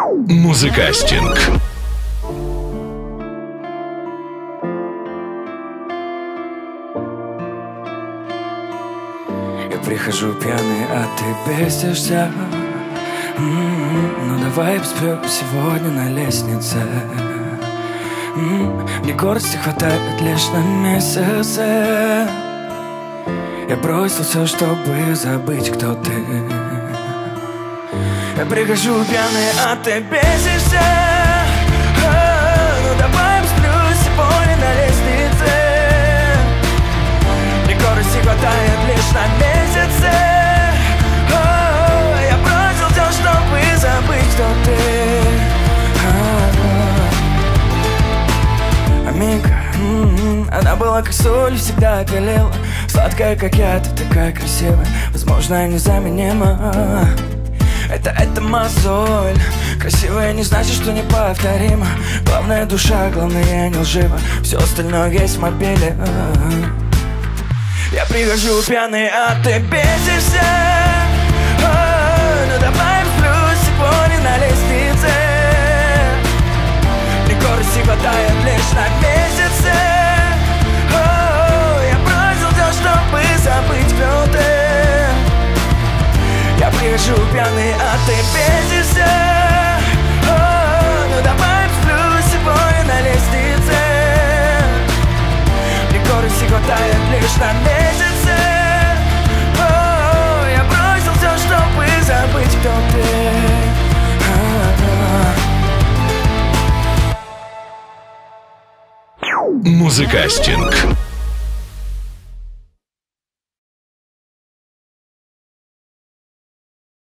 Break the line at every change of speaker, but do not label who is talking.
Музыкастинг.
Я прихожу пьяный, а ты бесишься. Ну давай посплю сегодня на лестнице. Мне гордости хватает лишь на месяце. Я бросил все, чтобы забыть, кто ты. Я прихожу пьяный, а ты бесишься. Ну давай посплю сегодня на лестнице. Мне гордости хватает лишь на месяце. Я бросил все, чтобы забыть, кто ты. Аминка, она была как соль, всегда пилила. Сладкая, как я, ты такая красивая. Возможно, незаменима. Это мозоль. Красивая не значит, что неповторима. Главное душа, главное не лживо. Все остальное есть в мобиле. Я прихожу пьяный, а ты бесишься. Ну давай посплю сегодня на лестнице. Мне гордости хватает лишь на месяце. Я бросил все, чтобы забыть, кто ты. Я прихожу пьяный, а ты бесишься. Ну давай посплю сегодня на лестнице. Мне гордости хватает лишь на месяце. Я бросил все, чтобы забыть, кто ты.
Музыкастинг.